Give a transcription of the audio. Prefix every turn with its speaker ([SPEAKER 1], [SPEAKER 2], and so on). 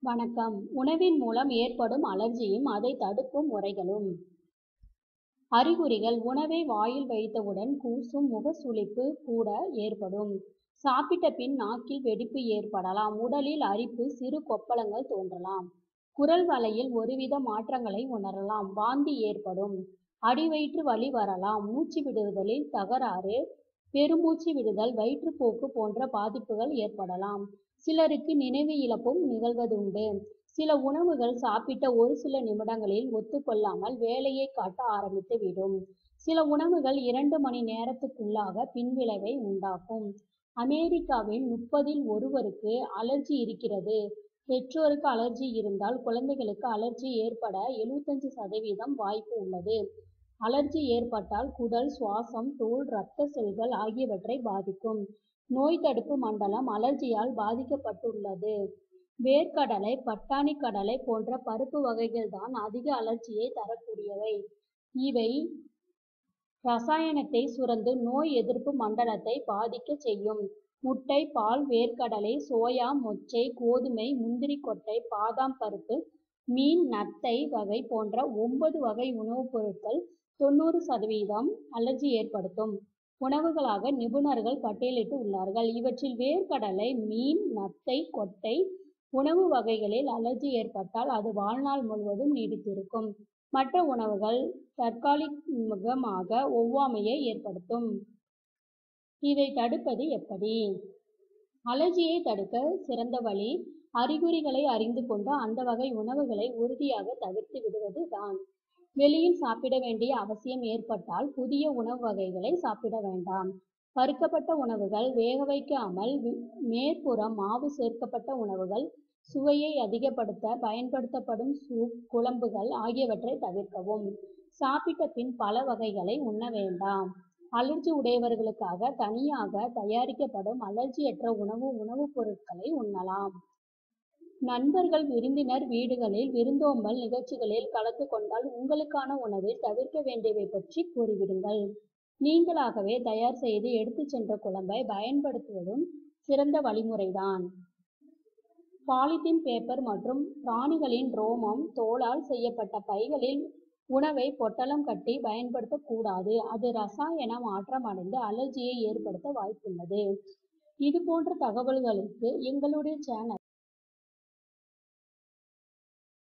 [SPEAKER 1] வணக்கம். உணவின் மூலம் ஏற்படும் அலர்ஜியும் அதை தடுக்கும் முறைகளும். அறிகுறிகள்: உணவை வாயில் வைத்தவுடன் கூசும் முகசுளிப்பு கூட ஏற்படும். சாப்பிட்ட பின் நாக்கில் வெடிப்பு ஏற்படலாம். உடலில் அரிப்பு, சிறு கொப்பளங்கள் தோன்றலாம். குரல் வளையில் ஒருவித மாற்றங்களை உணரலாம். வாந்தி ஏற்படும். அடிவயிற்று வலி வரலாம். மூச்சு விடுவதில் தகராறு, பெருமூச்சு விடுதல், வயிற்றுப்போக்கு போன்ற பாதிப்புகள் ஏற்படலாம். சிலருக்கு நினைவு இழப்பும் நிகழ்வதுண்டு. சில உணவுகள் சாப்பிட்ட ஒரு சில நிமிடங்களில் ஒத்துக்கொள்ளாமல் வேலையை காட்ட ஆரம்பித்து விடும். சில உணவுகள் 2 மணி நேரத்துக்குள்ளாக பின்விளைவை உண்டாக்கும். அமெரிக்காவில் 30ல் ஒருவருக்கு அலர்ஜி இருக்கிறது. பெற்றோருக்கு அலர்ஜி இருந்தால் குழந்தைகளுக்கு அலர்ஜி ஏற்பட 75% வாய்ப்பு உள்ளது. அலர்ஜி ஏற்பட்டால் குடல், சுவாசம், தோல், இரத்த செல்கள் ஆகியவற்றை பாதிக்கும். நோய் தடுப்பு மண்டலம் அலர்ஜியால் பாதிக்கப்பட்டுள்ளது. வேர்க்கடலை, பட்டாணி கடலை போன்ற பருப்பு வகைகள்தான் அதிக அலர்ஜியை தரக்கூடியவை. இவை ரசாயனத்தை சுரந்து நோய் எதிர்ப்பு மண்டலத்தை பாதிக்கச் செய்யும். முட்டை, பால், வேர்க்கடலை, சோயா, மொச்சை, கோதுமை, முந்திரி கொட்டை, பாதாம் பருப்பு, மீன், நத்தை வகை போன்ற 9 வகை உணவுப் பொருட்கள் 90% அலர்ஜி ஏற்படுத்தும் உணவுகளாக நிபுணர்கள் பட்டியலிட்டு உள்ளார்கள். இவற்றில் வேர்க்கடலை, மீன், நத்தை, கொட்டை உணவு வகைகளில் அலர்ஜி ஏற்பட்டால் அது வாழ்நாள் முழுவதும் நீடித்திருக்கும். மற்ற உணவுகள் தற்காலிகமாக ஒவ்வாமையை ஏற்படுத்தும். இதை தடுப்பது எப்படி? அலர்ஜியை தடுக்க சிறந்த வழி, அறிகுறிகளை அறிந்து கொண்டு அந்த வகை உணவுகளை உறுதியாக தவிர்த்து விடுவது தான். வெளியில் சாப்பிட வேண்டிய அவசியம் ஏற்பட்டால் புதிய உணவு வகைகளை சாப்பிட வேண்டாம். வறுக்கப்பட்ட உணவுகள், வேக வைக்காமல் மேற்புறம் மாவு சேர்க்கப்பட்ட உணவுகள், சுவையை அதிகப்படுத்த பயன்படுத்தப்படும் சூப், குழம்புகள் ஆகியவற்றை தவிர்க்கவும். சாப்பிட்ட பின் பல வகைகளை உண்ண வேண்டாம். அலர்ஜி உடையவர்களுக்காக தனியாக தயாரிக்கப்படும் அலர்ஜியற்ற உணவுப் பொருட்களை உண்ணலாம். நண்பர்கள், விருந்தினர் வீடுகளில் விருந்தோம்பல் நிகழ்ச்சிகளில் கலந்து கொண்டால் உங்களுக்கான உணவில் தவிர்க்க வேண்டியவை பற்றி கூறிவிடுங்கள். நீங்களாகவே தயார் செய்து எடுத்துச் சென்ற குழம்பை பயன்படுத்துவதும் சிறந்த வழிமுறைதான். பாலித்தீன் பேப்பர் மற்றும் பிராணிகளின் ரோமம், தோலால் செய்யப்பட்ட பைகளில் உணவை பொட்டலம் கட்டி பயன்படுத்தக்கூடாது. அது ரசாயன மாற்றமடைந்து அலர்ஜியை ஏற்படுத்த வாய்ப்புள்ளது. இதுபோன்ற தகவல்களுக்கு எங்களுடைய சேனல்